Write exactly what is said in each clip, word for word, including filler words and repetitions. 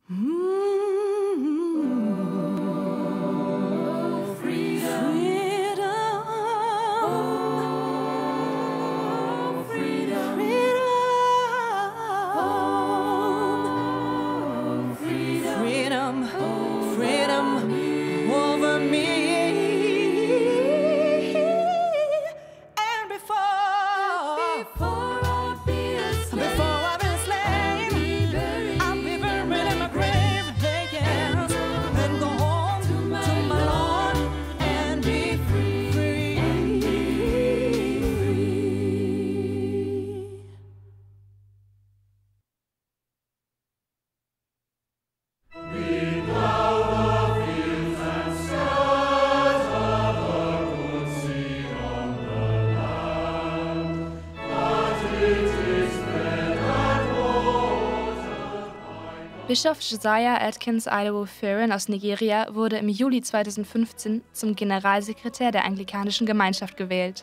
Bischof Josiah Atkins Idaho-Farron aus Nigeria wurde im Juli zweitausendfünfzehn zum Generalsekretär der Anglikanischen Gemeinschaft gewählt.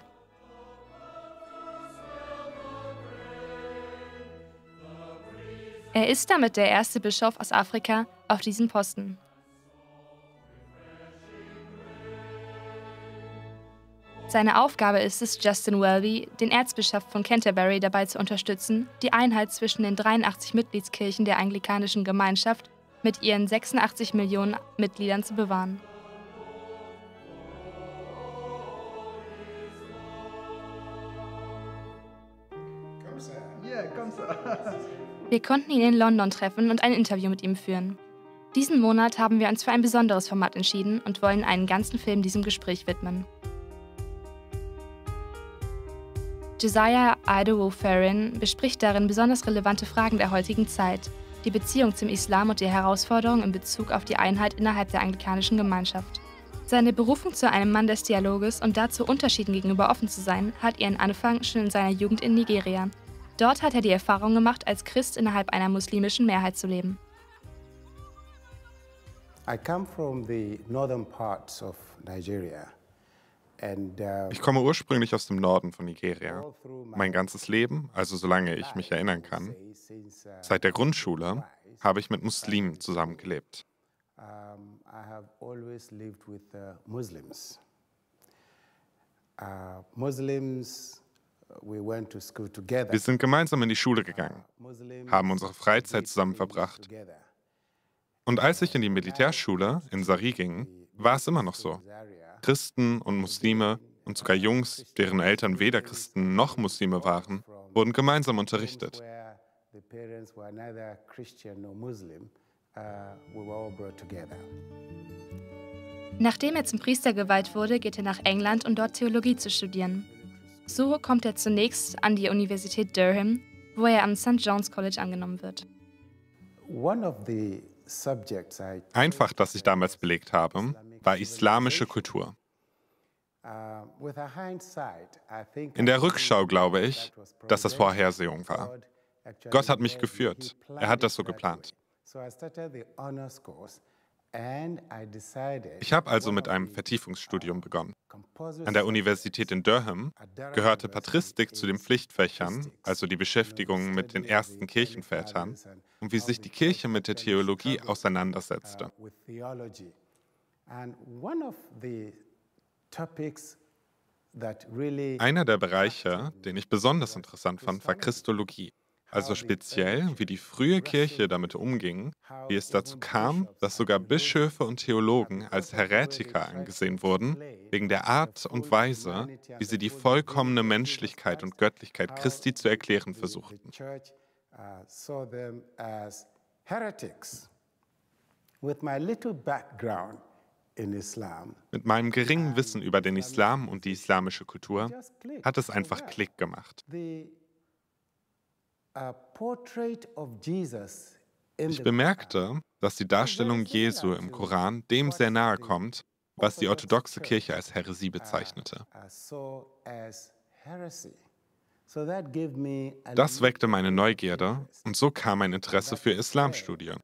Er ist damit der erste Bischof aus Afrika auf diesem Posten. Seine Aufgabe ist es, Justin Welby, den Erzbischof von Canterbury, dabei zu unterstützen, die Einheit zwischen den dreiundachtzig Mitgliedskirchen der Anglikanischen Gemeinschaft mit ihren sechsundachtzig Millionen Mitgliedern zu bewahren. Wir konnten ihn in London treffen und ein Interview mit ihm führen. Diesen Monat haben wir uns für ein besonderes Format entschieden und wollen einen ganzen Film diesem Gespräch widmen. Josiah Idaho-Farron bespricht darin besonders relevante Fragen der heutigen Zeit, die Beziehung zum Islam und die Herausforderungen in Bezug auf die Einheit innerhalb der Anglikanischen Gemeinschaft. Seine Berufung zu einem Mann des Dialoges und dazu, Unterschieden gegenüber offen zu sein, hat ihren Anfang schon in seiner Jugend in Nigeria. Dort hat er die Erfahrung gemacht, als Christ innerhalb einer muslimischen Mehrheit zu leben. I come from the northern parts of Nigeria. Ich komme ursprünglich aus dem Norden von Nigeria. Mein ganzes Leben, also solange ich mich erinnern kann, seit der Grundschule, habe ich mit Muslimen zusammengelebt. Wir sind gemeinsam in die Schule gegangen, haben unsere Freizeit zusammen verbracht. Und als ich in die Militärschule in Sari ging, war es immer noch so. Christen und Muslime und sogar Jungs, deren Eltern weder Christen noch Muslime waren, wurden gemeinsam unterrichtet. Nachdem er zum Priester geweiht wurde, geht er nach England, um dort Theologie zu studieren. So kommt er zunächst an die Universität Durham, wo er am Sankt John's College angenommen wird. Ein Fach, das ich damals belegt habe, war islamische Kultur. In der Rückschau glaube ich, dass das Vorhersehung war. Gott hat mich geführt. Er hat das so geplant. Ich habe also mit einem Vertiefungsstudium begonnen. An der Universität in Durham gehörte Patristik zu den Pflichtfächern, also die Beschäftigung mit den ersten Kirchenvätern und wie sich die Kirche mit der Theologie auseinandersetzte. Einer der Bereiche, den ich besonders interessant fand, war Christologie. Also speziell, wie die frühe Kirche damit umging, wie es dazu kam, dass sogar Bischöfe und Theologen als Häretiker angesehen wurden, wegen der Art und Weise, wie sie die vollkommene Menschlichkeit und Göttlichkeit Christi zu erklären versuchten. Mit meinem geringen Wissen über den Islam und die islamische Kultur hat es einfach Klick gemacht. Ich bemerkte, dass die Darstellung Jesu im Koran dem sehr nahe kommt, was die orthodoxe Kirche als Häresie bezeichnete. Das weckte meine Neugierde und so kam mein Interesse für Islamstudien.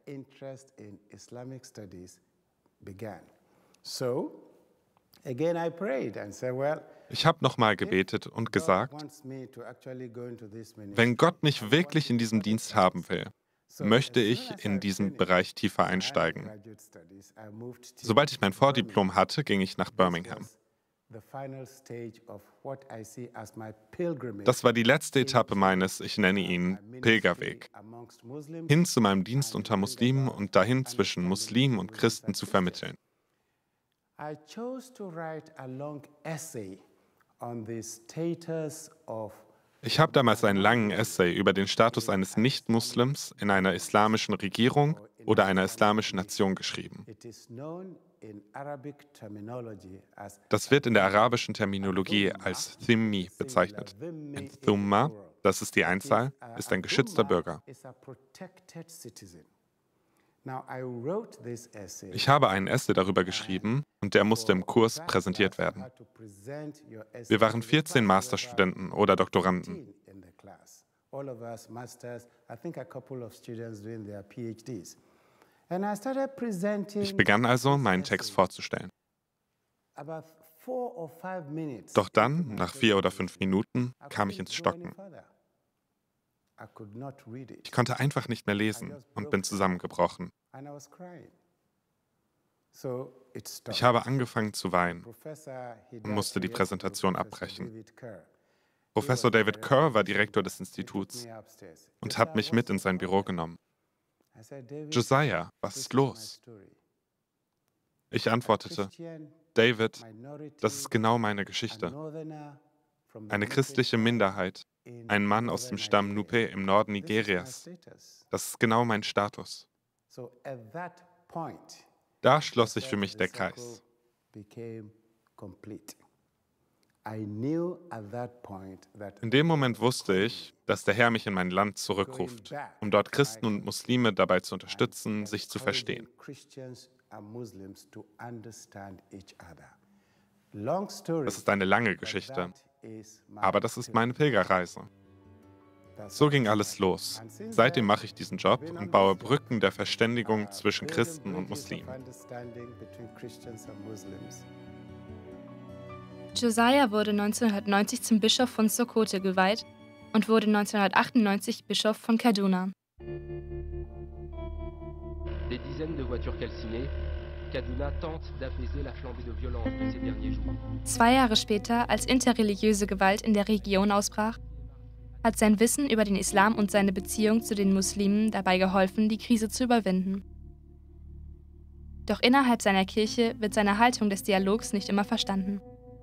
Ich habe nochmal gebetet und gesagt, wenn Gott mich wirklich in diesem Dienst haben will, möchte ich in diesen Bereich tiefer einsteigen. Sobald ich mein Vordiplom hatte, ging ich nach Birmingham. Das war die letzte Etappe meines, ich nenne ihn, Pilgerweg, hin zu meinem Dienst unter Muslimen und dahin zwischen Muslimen und Christen zu vermitteln. Ich habe damals einen langen Essay über den Status eines Nicht-Muslims in einer islamischen Regierung oder einer islamischen Nation geschrieben. Das wird in der arabischen Terminologie als Dhimmi bezeichnet. Ein Thumma, das ist die Einzahl, ist ein geschützter Bürger. Ich habe einen Essay darüber geschrieben und der musste im Kurs präsentiert werden. Wir waren vierzehn Masterstudenten oder Doktoranden. Ich begann also, meinen Text vorzustellen. Doch dann, nach vier oder fünf Minuten, kam ich ins Stocken. Ich konnte einfach nicht mehr lesen und bin zusammengebrochen. Ich habe angefangen zu weinen und musste die Präsentation abbrechen. Professor David Kerr war Direktor des Instituts und hat mich mit in sein Büro genommen. Josiah, was ist los? Ich antwortete, David, das ist genau meine Geschichte. Eine christliche Minderheit, ein Mann aus dem Stamm Nupe im Norden Nigerias. Das ist genau mein Status. Da schloss sich für mich der Kreis. In dem Moment wusste ich, dass der Herr mich in mein Land zurückruft, um dort Christen und Muslime dabei zu unterstützen, sich zu verstehen. Das ist eine lange Geschichte, aber das ist meine Pilgerreise. So ging alles los. Seitdem mache ich diesen Job und baue Brücken der Verständigung zwischen Christen und Muslimen. Josiah wurde neunzehnhundertneunzig zum Bischof von Sokoto geweiht und wurde neunzehnhundertachtundneunzig Bischof von Kaduna. Des dizaines de voitures calcinées, Kaduna tente d'apaiser la flambée de violence de ces derniers jours. Zwei Jahre später, als interreligiöse Gewalt in der Region ausbrach, hat sein Wissen über den Islam und seine Beziehung zu den Muslimen dabei geholfen, die Krise zu überwinden. Doch innerhalb seiner Kirche wird seine Haltung des Dialogs nicht immer verstanden.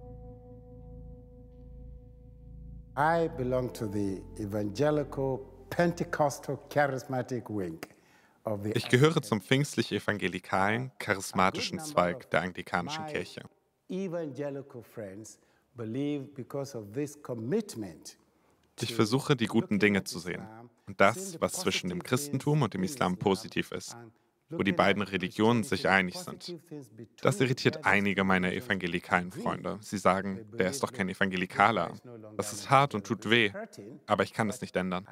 I belong to the evangelical Pentecostal charismatic wing of the Ich gehöre zum pfingstlich-evangelikalen, charismatischen Zweig der anglikanischen Kirche. evangelical friends believe because of this commitment. Ich versuche, die guten Dinge zu sehen und das, was zwischen dem Christentum und dem Islam positiv ist, wo die beiden Religionen sich einig sind. Das irritiert einige meiner evangelikalen Freunde. Sie sagen, der ist doch kein Evangelikaler. Das ist hart und tut weh, aber ich kann es nicht ändern.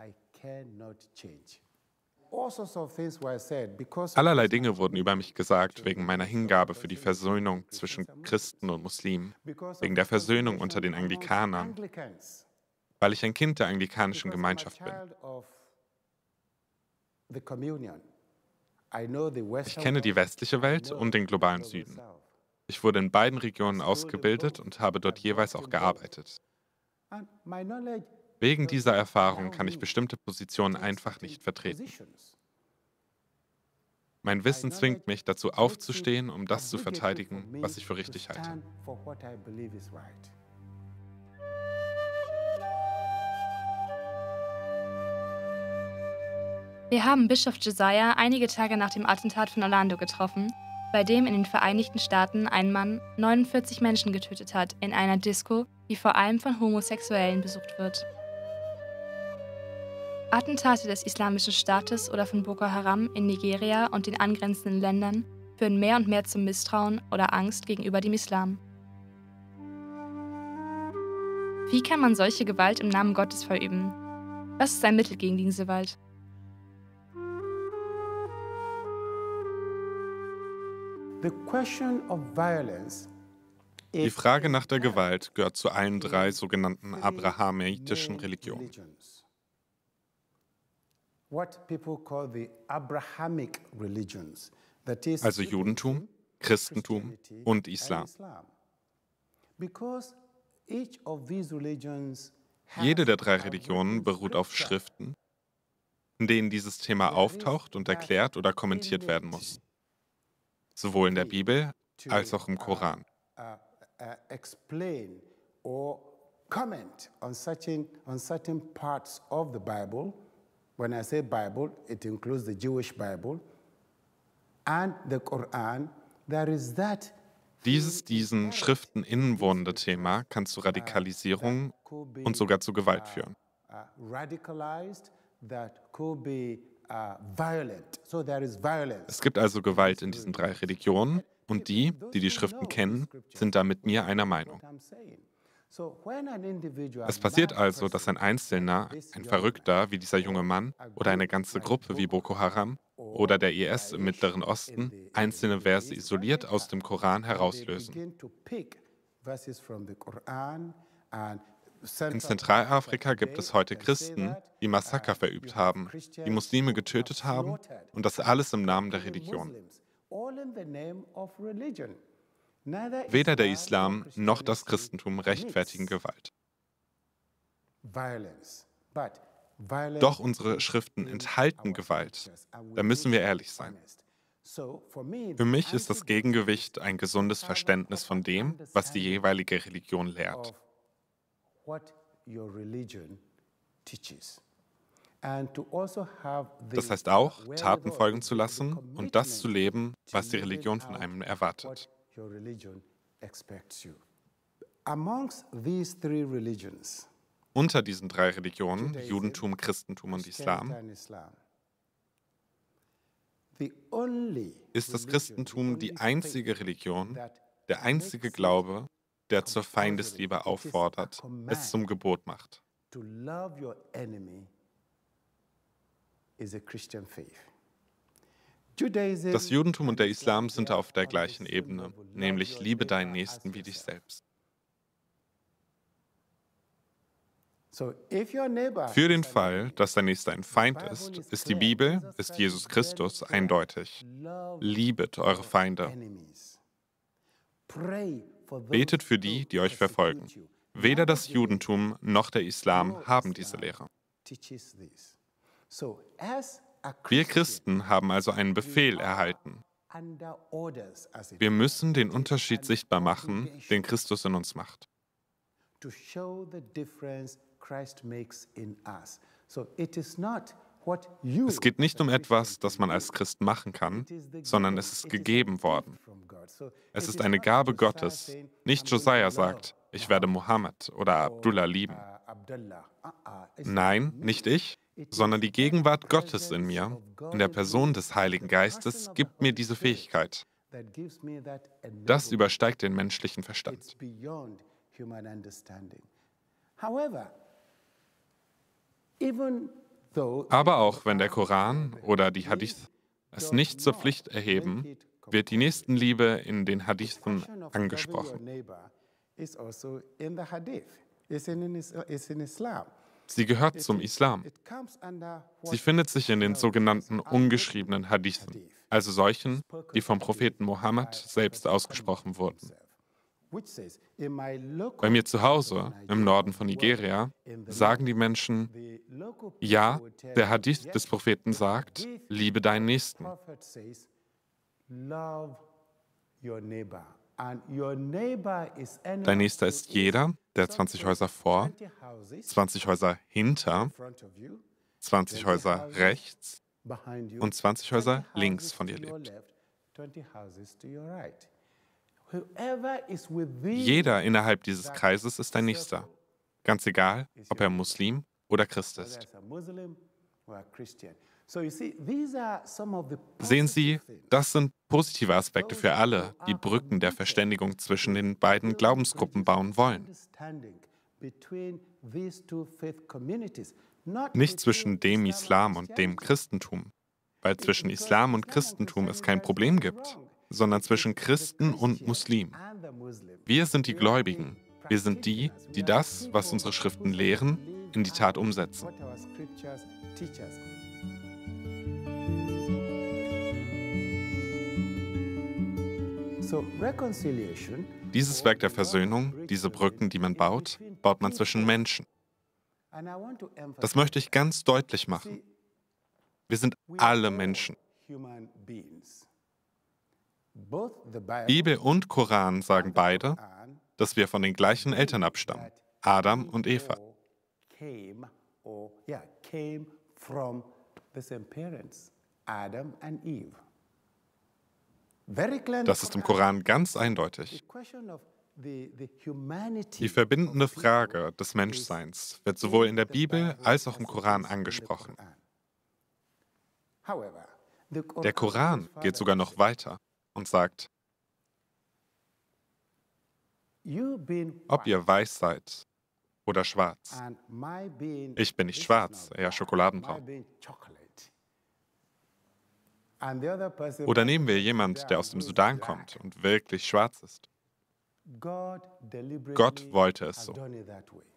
Allerlei Dinge wurden über mich gesagt wegen meiner Hingabe für die Versöhnung zwischen Christen und Muslimen, wegen der Versöhnung unter den Anglikanern, weil ich ein Kind der anglikanischen Gemeinschaft bin. Ich kenne die westliche Welt und den globalen Süden. Ich wurde in beiden Regionen ausgebildet und habe dort jeweils auch gearbeitet. Wegen dieser Erfahrung kann ich bestimmte Positionen einfach nicht vertreten. Mein Wissen zwingt mich dazu aufzustehen, um das zu verteidigen, was ich für richtig halte. Wir haben Bischof Josiah einige Tage nach dem Attentat von Orlando getroffen, bei dem in den Vereinigten Staaten ein Mann neunundvierzig Menschen getötet hat in einer Disco, die vor allem von Homosexuellen besucht wird. Attentate des Islamischen Staates oder von Boko Haram in Nigeria und den angrenzenden Ländern führen mehr und mehr zum Misstrauen oder Angst gegenüber dem Islam. Wie kann man solche Gewalt im Namen Gottes verüben? Was ist ein Mittel gegen diese Gewalt? Die Frage nach der Gewalt gehört zu allen drei sogenannten abrahamitischen Religionen. what people call the Abrahamic religions, that is also Judentum, Christentum Christianity und and Islam. Islam. Because each of these religions has Jede der drei a Religionen written beruht auf scripture. Schriften, in denen dieses Thema auftaucht und erklärt oder kommentiert werden muss, sowohl in der Bibel als auch im Koran. Uh, uh, explain or comment on certain, on certain parts of the Bible. When I say Bible, it includes the Jewish Bible and the Quran. There is that Dieses diesen Schriften innewohnende Thema kann zu Radikalisierung und sogar zu Gewalt führen. uh, radicalized, that could be uh, violent. So there is violence. Es gibt also Gewalt in diesen drei Religionen und die, die die Schriften kennen, sind da mit mir einer Meinung. What I'm saying. So when an individual, Es passiert also, dass ein Einzelner, ein Verrückter wie dieser junge Mann oder eine ganze Gruppe wie Boko Haram oder der I S im Mittleren Osten einzelne Verse isoliert aus dem Koran herauslösen. In Zentralafrika gibt es heute Christen, die Massaker verübt haben, die Muslime getötet haben und das alles im Namen der Religion. Weder der Islam noch das Christentum rechtfertigen Gewalt. Doch unsere Schriften enthalten Gewalt. Da müssen wir ehrlich sein. Für mich ist das Gegengewicht ein gesundes Verständnis von dem, was die jeweilige Religion lehrt. Das heißt auch, Taten folgen zu lassen und das zu leben, was die Religion von einem erwartet. Your religion expects you. Amongst these three religions, Unter diesen drei Religionen, Judentum, Christentum und Islam, the only ist das Christentum die einzige Religion, der einzige Glaube, der zur Feindesliebe auffordert, es zum Gebot macht. to love your enemy is a Christian faith. Judaism Das Judentum und der Islam sind auf der gleichen Ebene, nämlich liebe deinen Nächsten wie dich selbst. So if your neighbor Für den Fall, dass dein Nächster ein Feind ist, ist die Bibel, ist Jesus Christus eindeutig. love Liebet eure Feinde. enemies, pray for those Betet für die, die euch verfolgen. Weder das Judentum noch der Islam haben diese Lehre. teaches this. So as a Wir Christian, Christen haben also einen Befehl erhalten. under orders as it Wir müssen den Unterschied sichtbar machen, den Christus in uns macht. to show the difference Christ makes in us. So it is not what you Es geht nicht um etwas, das man als Christ machen kann, sondern es ist gegeben worden. from God. So Es it ist is eine not Gabe Josiah Gottes. saying, Nicht "I'm going Josiah to sagt, love ich werde Mohammed oder Abdullah lieben. uh, Abdullah." Uh-uh. It's Nein, nicht ich, sondern die Gegenwart Gottes in mir, in der Person des Heiligen Geistes, gibt mir diese Fähigkeit. that gives me that Das enablement. übersteigt den menschlichen It's Verstand. beyond human understanding. However, even though Aber auch wenn der Koran oder die Hadith es nicht zur Pflicht erheben, wird die Nächstenliebe in den Hadithen passion of loving your angesprochen. neighbor is also in the hadith. It's in, it's in Islam. Sie gehört zum Islam. It comes under what Sie findet sich in den sogenannten ungeschriebenen Hadithen, also solchen, die vom Propheten Mohammed selbst ausgesprochen wurden. which says, in my local Bei mir zu Hause, im Norden von Nigeria, sagen die Menschen, the local ja, people will tell der you, Hadith yes, des Propheten sagt, liebe deinen Nächsten. prophet says, love your neighbor. And your neighbor is anyone Dein Nächster who ist jeder, der zwanzig Häuser vor, twenty houses zwanzig Häuser hinter, in front of you, zwanzig Häuser rechts behind you, und zwanzig Häuser twenty links houses von dir to your lebt. left, twenty houses to your right. Whoever is within Jeder innerhalb dieses Kreises ist dein Nächster. Ganz egal, ob er Muslim oder Christ whether ist. it's a Muslim or a Christian. So you see, these are some of the Sehen Sie, positive things. das sind positive Aspekte für alle, die Brücken der Verständigung zwischen den beiden Glaubensgruppen bauen wollen. Understanding between these two faith communities, not Nicht between zwischen dem Islam und dem Christianity. Christentum, weil zwischen Islam und Christentum es kein Problem gibt, sondern zwischen Christen und Muslimen. And the Muslim. Wir sind die Gläubigen. Wir sind die, die das, was unsere Schriften lehren, in die Tat umsetzen. What our scriptures teach us. So reconciliation, Dieses Werk der Versöhnung, diese Brücken, die man baut, baut man zwischen Menschen. and I want to Das emphasize, möchte ich ganz deutlich machen. Wir sind alle Menschen. human beings. Both the Bible Bibel und Koran sagen beide, and dass wir von den gleichen Eltern abstammen, Adam und Eva. came or yeah, came from the same parents, Adam and Eve. Very clear. in the Das ist im Koran ganz eindeutig. The question of the, the humanity Die verbindende Frage des Menschseins wird sowohl in der Bibel als auch im Koran angesprochen. However, the Der Koran geht sogar noch weiter und sagt, you being ob ihr weiß seid oder schwarz. and my being Ich bin nicht this is schwarz, not eher black, schokoladenbraun. my being chocolate. And the other person Oder nehmen wir jemand, der aus dem Sudan kommt und wirklich schwarz ist. God deliberately Gott wollte es has so. done it that way.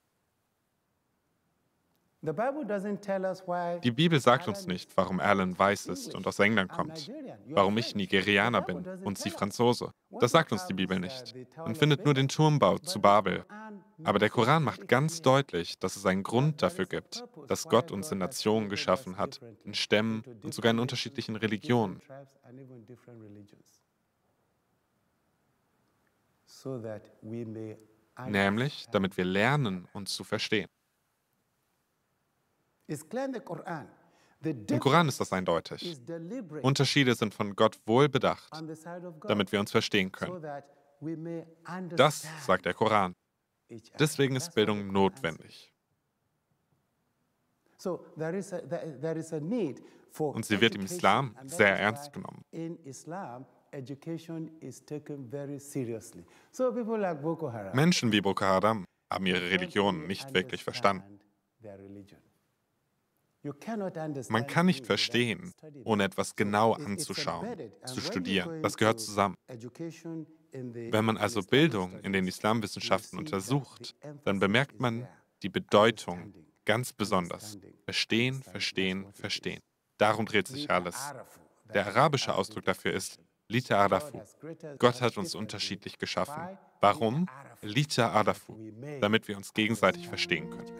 The Bible doesn't tell us why Die Bibel sagt uns Alan nicht, warum Alan weiß ist und aus England kommt, warum ich Nigerianer bin und sie Franzose. Das sagt uns die Bibel nicht. Man findet nur den Turmbau zu Babel. Aber der Koran macht ganz deutlich, dass es einen Grund dafür gibt, dass Gott uns in Nationen geschaffen hat, in Stämmen und sogar in unterschiedlichen Religionen. tribes and even different religions. So that we may Nämlich, damit wir lernen, uns zu verstehen. It's clear in the Quran. The Im Koran ist das eindeutig. is deliberate Unterschiede sind von Gott wohl bedacht, on the side of God, damit wir uns verstehen so können. that we may Das understand sagt der Koran. each other. Deswegen ist That's what the Bildung Quran notwendig. says. So there is a, there, there is a need for Und sie wird im education, Islam and that sehr is ernst why genommen. In Islam, education is taken very seriously. So people like Boko Haram Menschen wie Boko Haram haben ihre don't Religion really nicht wirklich verstanden. understand their religion. You cannot understand Man kann nicht things verstehen, without studying ohne them. etwas genau It- it's anzuschauen, embedded. And zu when you studieren. go Das gehört into zusammen. education in the- Wenn man in also Islamic Bildung studies, in den Islamwissenschaften you see that untersucht, the emphasis dann bemerkt is man there. die Bedeutung Understanding. ganz besonders. Understanding. Verstehen, Understanding. verstehen, That's what it verstehen. is. Darum dreht sich alles. Der arabische Ausdruck dafür ist Lita Adafu. Gott hat uns unterschiedlich geschaffen. Warum? Lita Adafu. Damit wir uns gegenseitig verstehen können.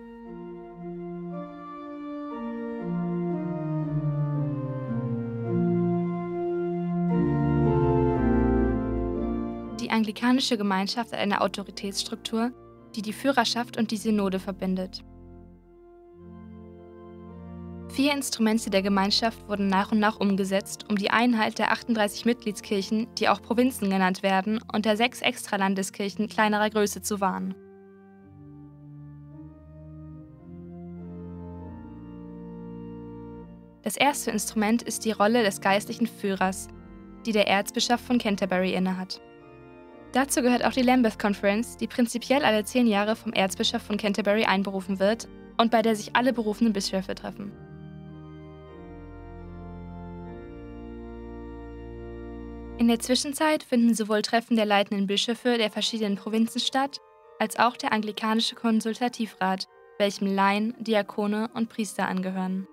Die anglikanische Gemeinschaft hat eine Autoritätsstruktur, die die Führerschaft und die Synode verbindet. Vier Instrumente der Gemeinschaft wurden nach und nach umgesetzt, um die Einheit der achtunddreißig Mitgliedskirchen, die auch Provinzen genannt werden, und der sechs Extralandeskirchen kleinerer Größe zu wahren. Das erste Instrument ist die Rolle des geistlichen Führers, die der Erzbischof von Canterbury innehat. Dazu gehört auch die Lambeth Conference, die prinzipiell alle zehn Jahre vom Erzbischof von Canterbury einberufen wird und bei der sich alle berufenen Bischöfe treffen. In der Zwischenzeit finden sowohl Treffen der leitenden Bischöfe der verschiedenen Provinzen statt, als auch der anglikanische Konsultativrat, welchem Laien, Diakone und Priester angehören.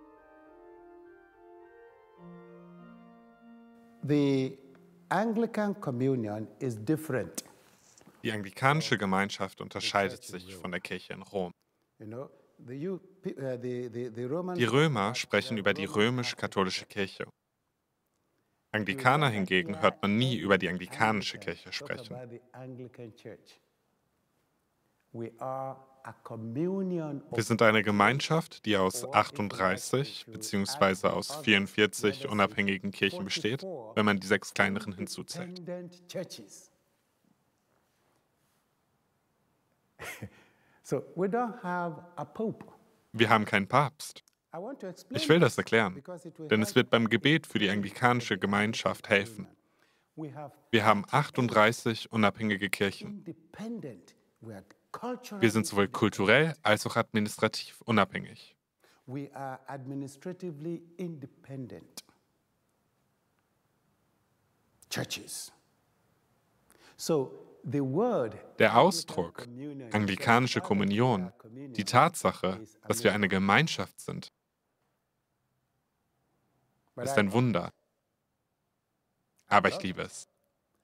The Anglican Communion is different. Die anglikanische Gemeinschaft unterscheidet sich von der Kirche in Rom. You know, the, you, uh, the, the, the Roman Die Römer sprechen über die römisch-katholische Kirche. Anglikaner hingegen hört man nie über die anglikanische Kirche sprechen. Wir sind eine Gemeinschaft, die aus achtunddreißig bzw. aus vierundvierzig unabhängigen Kirchen besteht, wenn man die sechs kleineren hinzuzählt. So we don't have a pope. Wir haben keinen Papst. I want to explain Ich will das this erklären, because it will denn es help wird beim Gebet für die anglikanische Gemeinschaft helfen. We have Wir haben achtunddreißig unabhängige Kirchen. independent. We are culturally Wir sind sowohl kulturell als auch administrativ unabhängig. We are administratively independent churches. So the word Der Ausdruck anglikanische Kommunion, die Tatsache, dass wir eine Gemeinschaft sind, ist ein Wunder. Aber ich liebe es.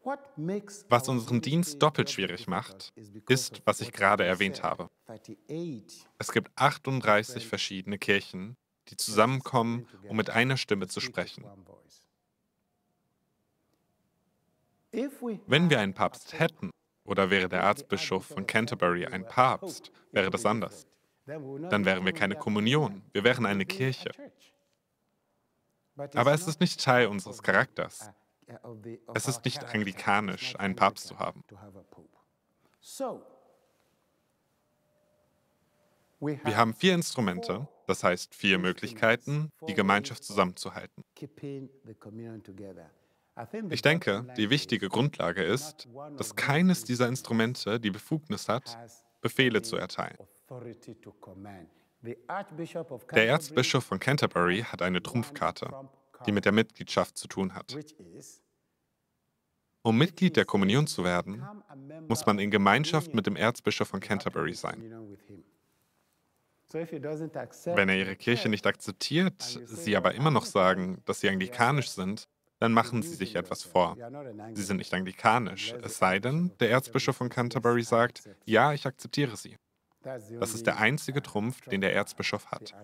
Was unseren Dienst doppelt schwierig macht, ist, was ich gerade erwähnt habe. Es gibt achtunddreißig verschiedene Kirchen, die zusammenkommen, um mit einer Stimme zu sprechen. Wenn wir einen Papst hätten, oder wäre der Erzbischof von Canterbury ein Papst, wäre das anders. Dann wären wir keine Kommunion, wir wären eine Kirche. Aber es ist nicht Teil unseres Charakters. Es ist nicht anglikanisch, einen Papst zu haben. Wir haben vier Instrumente, das heißt vier Möglichkeiten, die Gemeinschaft zusammenzuhalten. Ich denke, die wichtige Grundlage ist, dass keines dieser Instrumente die Befugnis hat, Befehle zu erteilen. Der Erzbischof von Canterbury hat eine Trumpfkarte, die mit der Mitgliedschaft zu tun hat. Um Mitglied der Kommunion zu werden, muss man in Gemeinschaft mit dem Erzbischof von Canterbury sein. Wenn er ihre Kirche nicht akzeptiert, sie aber immer noch sagen, dass sie anglikanisch sind, dann machen sie sich etwas vor. Sie sind nicht anglikanisch, es sei denn, der Erzbischof von Canterbury sagt, ja, ich akzeptiere sie. Das ist der einzige Trumpf, den der Erzbischof hat.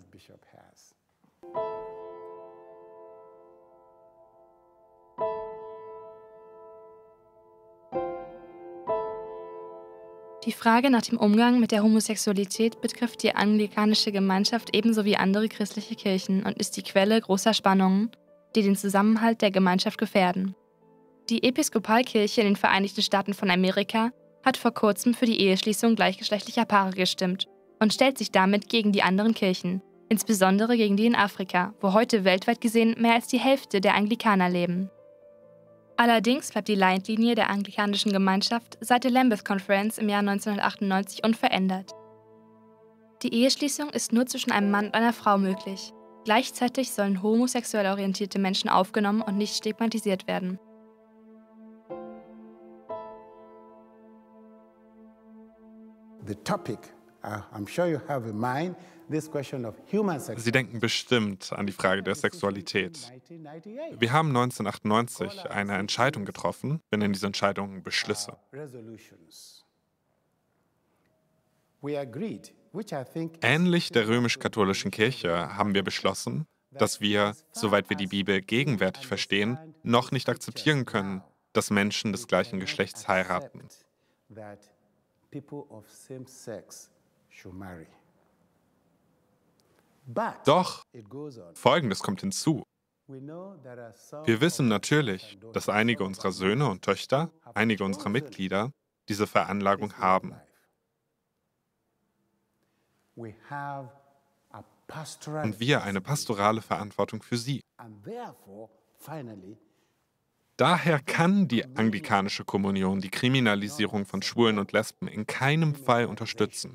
Die Frage nach dem Umgang mit der Homosexualität betrifft die anglikanische Gemeinschaft ebenso wie andere christliche Kirchen und ist die Quelle großer Spannungen, die den Zusammenhalt der Gemeinschaft gefährden. Die Episkopalkirche in den Vereinigten Staaten von Amerika hat vor kurzem für die Eheschließung gleichgeschlechtlicher Paare gestimmt und stellt sich damit gegen die anderen Kirchen, insbesondere gegen die in Afrika, wo heute weltweit gesehen mehr als die Hälfte der Anglikaner leben. Allerdings bleibt die Leitlinie der anglikanischen Gemeinschaft seit der Lambeth Conference im Jahr neunzehnhundertachtundneunzig unverändert. Die Eheschließung ist nur zwischen einem Mann und einer Frau möglich. Gleichzeitig sollen homosexuell orientierte Menschen aufgenommen und nicht stigmatisiert werden. The topic, uh, I'm sure you have in mind, this question of human Sie sexuality. denken bestimmt an die Frage der Sexualität. Wir haben neunzehnhundertachtundneunzig eine Entscheidung getroffen, wir nennen diese Entscheidung Beschlüsse. Resolutions. We agreed, which I think is Ähnlich der römisch-katholischen Kirche haben wir beschlossen, dass wir, soweit wir die Bibel gegenwärtig verstehen, noch nicht akzeptieren können, dass Menschen des gleichen Geschlechts heiraten. that people of same sex should marry. But Doch, it goes on. Folgendes kommt hinzu. We know there are some Wir wissen of natürlich, our dass einige unserer Söhne und Töchter, einige unserer Mitglieder, diese Veranlagung haben. We have a pastoral Und wir eine pastorale Verantwortung für sie. and therefore, finally, Daher kann die anglikanische Kommunion die Kriminalisierung von Schwulen und Lesben in keinem Fall unterstützen.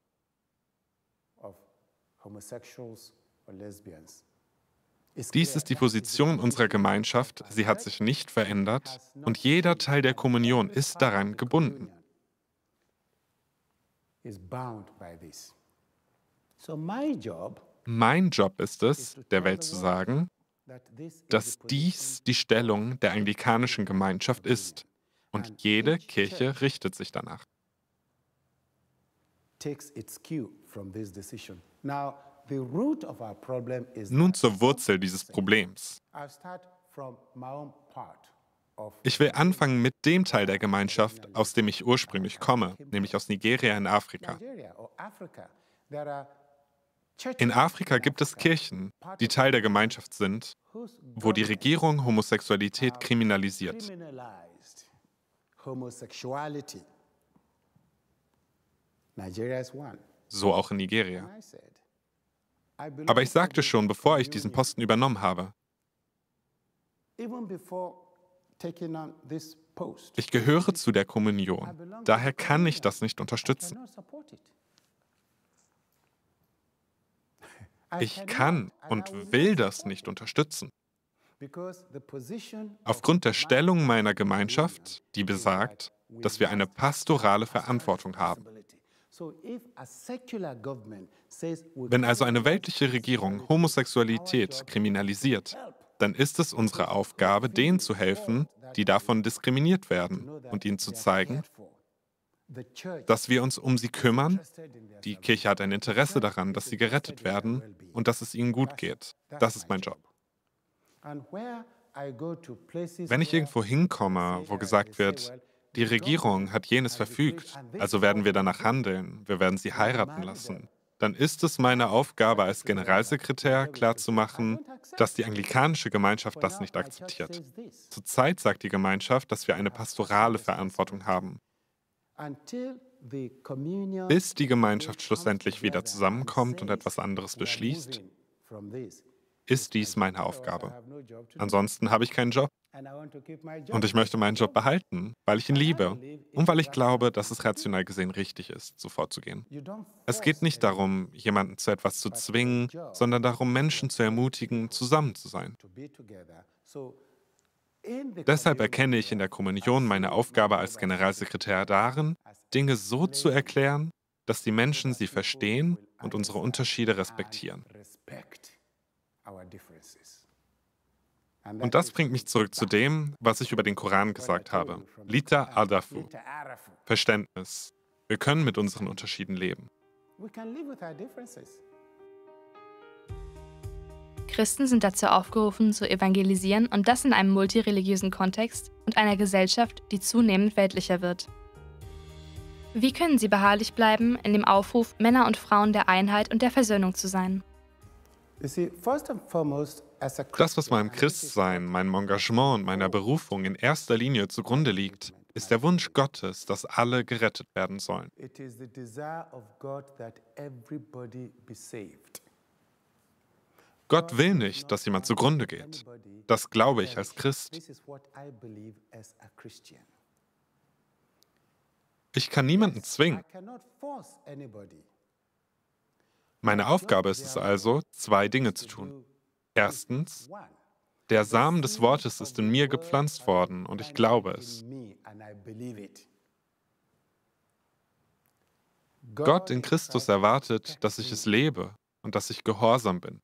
of homosexuals or lesbians. It's Dies clear ist die Position unserer Gemeinschaft, sie hat sich nicht verändert und jeder Teil der Kommunion ist daran gebunden. is bound by this. So my job Mein Job ist es, der Welt zu sagen, that this is dass dies die Stellung der anglikanischen Gemeinschaft ist und jede Kirche richtet sich danach. takes its cue from this decision. Now, the root of our problem is Nun that zur Wurzel dieses Problems. I'll start from my own part of Ich will anfangen mit dem Teil der Gemeinschaft, aus dem ich ursprünglich komme, nämlich aus Nigeria in Afrika. Nigeria or Africa. There are churches In Afrika gibt es Kirchen, die Teil der Gemeinschaft sind, whose wo die Regierung Homosexualität kriminalisiert. criminalized homosexuality. Nigeria is one. So auch in Nigeria. I said, I belong Aber ich to sagte this schon, bevor ich diesen communion. Posten übernommen habe, Even before taking on this post, ich gehöre zu der Kommunion. Daher kann ich das nicht I unterstützen. cannot support it. I Ich cannot, kann and I und will will not das support nicht it, unterstützen. because the position Aufgrund der of my Stellung meiner communion Gemeinschaft, die is besagt, that we dass wir eine must pastorale have pastoral Verantwortung haben. responsibility. So if a secular government says we Wenn also eine cannot weltliche Regierung Homosexualität kriminalisiert, dann ist es unsere Aufgabe, denen zu helfen, die davon diskriminiert werden, und ihnen zu zeigen, dass wir uns um sie kümmern. Die Kirche hat ein Interesse daran, dass sie gerettet werden und dass es ihnen gut geht. Das ist mein Job. Wenn ich irgendwo hinkomme, wo gesagt wird, die Regierung hat jenes verfügt, also werden wir danach handeln, wir werden sie heiraten lassen, dann ist es meine Aufgabe als Generalsekretär klarzumachen, dass die anglikanische Gemeinschaft das nicht akzeptiert. Zurzeit sagt die Gemeinschaft, dass wir eine pastorale Verantwortung haben. Bis die Gemeinschaft schlussendlich wieder zusammenkommt und etwas anderes beschließt, ist dies meine Aufgabe. Ansonsten habe ich keinen Job. Und ich möchte meinen Job behalten, weil ich ihn liebe und weil ich glaube, dass es rational gesehen richtig ist, so vorzugehen. Es geht nicht darum, jemanden zu etwas zu zwingen, sondern darum, Menschen zu ermutigen, zusammen zu sein. Deshalb erkenne ich in der Kommunion meine Aufgabe als Generalsekretär darin, Dinge so zu erklären, dass die Menschen sie verstehen und unsere Unterschiede respektieren. Und das bringt mich zurück zu dem, was ich über den Koran gesagt habe. Lita Adafu. Verständnis. Wir können mit unseren Unterschieden leben. Christen sind dazu aufgerufen, zu evangelisieren, und das in einem multireligiösen Kontext und einer Gesellschaft, die zunehmend weltlicher wird. Wie können sie beharrlich bleiben in dem Aufruf, Männer und Frauen der Einheit und der Versöhnung zu sein? Das, was meinem Christsein, meinem Engagement und meiner Berufung in erster Linie zugrunde liegt, ist der Wunsch Gottes, dass alle gerettet werden sollen. Gott will nicht, dass jemand zugrunde geht. Das glaube ich als Christ. Ich kann niemanden zwingen. Meine Aufgabe ist es also, zwei Dinge zu tun. Erstens, der Samen des Wortes ist in mir gepflanzt worden und ich glaube es. Gott in Christus erwartet, dass ich es lebe und dass ich gehorsam bin.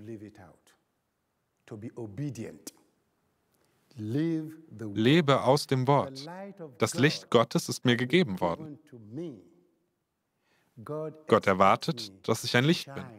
Lebe aus dem Wort. Das Licht Gottes ist mir gegeben worden. Gott erwartet, dass ich ein Licht bin.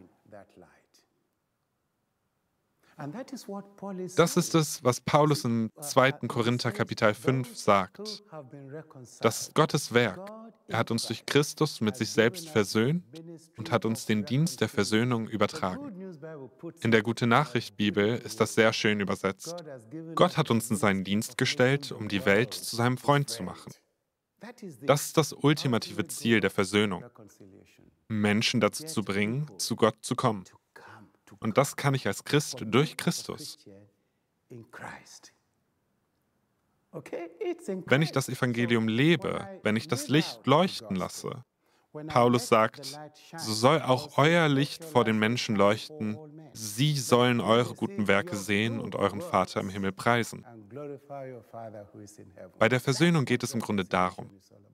Das ist es, was Paulus im zweiten Korinther Kapitel fünf sagt. Das ist Gottes Werk. Er hat uns durch Christus mit sich selbst versöhnt und hat uns den Dienst der Versöhnung übertragen. In der Gute-Nachricht-Bibel ist das sehr schön übersetzt. Gott hat uns in seinen Dienst gestellt, um die Welt zu seinem Freund zu machen. Das ist das ultimative Ziel der Versöhnung, Menschen dazu zu bringen, zu Gott zu kommen. Und das kann ich als Christ durch Christus. Wenn ich das Evangelium lebe, wenn ich das Licht leuchten lasse, Paulus sagt, so soll auch euer Licht vor den Menschen leuchten, sie sollen eure guten Werke sehen und euren Vater im Himmel preisen. Bei der Versöhnung geht es im Grunde darum.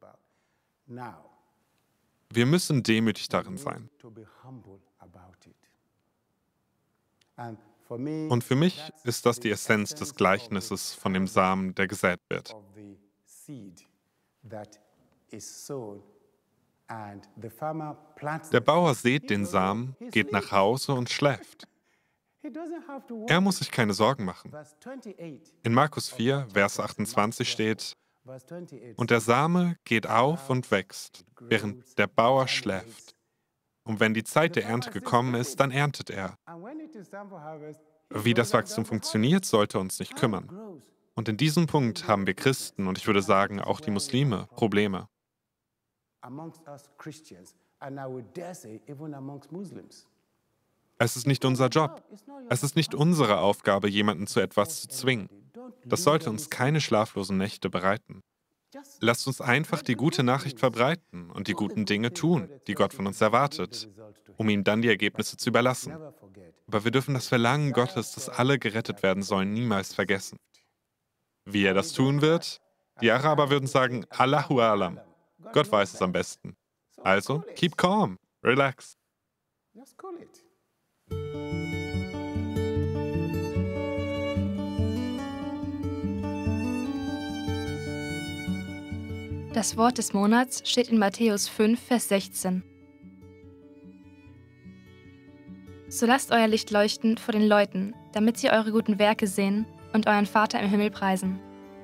Wir müssen demütig darin sein. Und für mich ist das die Essenz des Gleichnisses von dem Samen, der gesät wird. Der Bauer sät den Samen, geht nach Hause und schläft. Er muss sich keine Sorgen machen. In Markus vier, Vers achtundzwanzig steht, und der Same geht auf und wächst, während der Bauer schläft. Und wenn die Zeit der Ernte gekommen ist, dann erntet er. Wie das Wachstum funktioniert, sollte uns nicht kümmern. Und in diesem Punkt haben wir Christen, und ich würde sagen auch die Muslime, Probleme. Es ist nicht unser Job. Es ist nicht unsere Aufgabe, jemanden zu etwas zu zwingen. Das sollte uns keine schlaflosen Nächte bereiten. Lasst uns einfach die gute Nachricht verbreiten und die guten Dinge tun, die Gott von uns erwartet, um ihm dann die Ergebnisse zu überlassen. Aber wir dürfen das Verlangen Gottes, dass alle gerettet werden sollen, niemals vergessen. Wie er das tun wird? Die Araber würden sagen, Allahu Alam. Gott weiß es am besten. Also, keep calm, relax. Das Wort des Monats steht in Matthäus fünf, Vers sechzehn. So lasst euer Licht leuchten vor den Leuten, damit sie eure guten Werke sehen und euren Vater im Himmel preisen.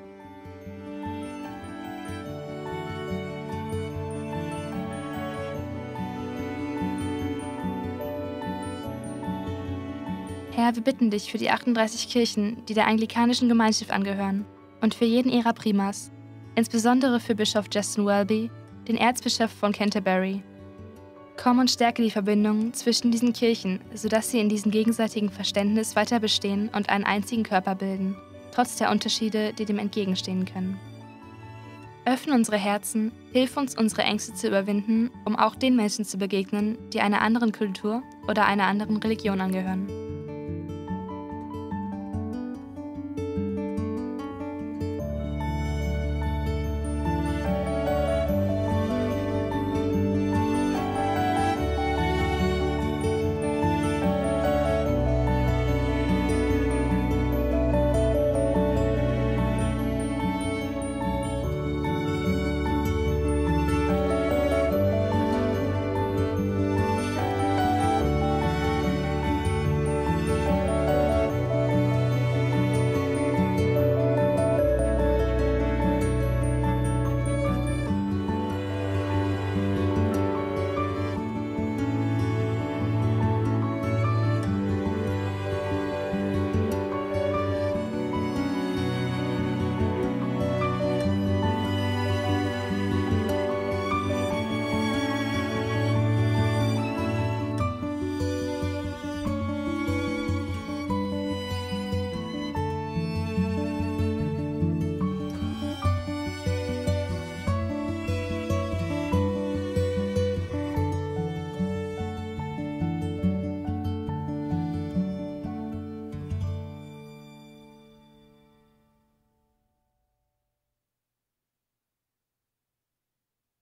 Herr, wir bitten dich für die achtunddreißig Kirchen, die der anglikanischen Gemeinschaft angehören, und für jeden ihrer Primas, insbesondere für Bischof Justin Welby, den Erzbischof von Canterbury. Komm und stärke die Verbindung zwischen diesen Kirchen, sodass sie in diesem gegenseitigen Verständnis weiter bestehen und einen einzigen Körper bilden, trotz der Unterschiede, die dem entgegenstehen können. Öffne unsere Herzen, hilf uns, unsere Ängste zu überwinden, um auch den Menschen zu begegnen, die einer anderen Kultur oder einer anderen Religion angehören.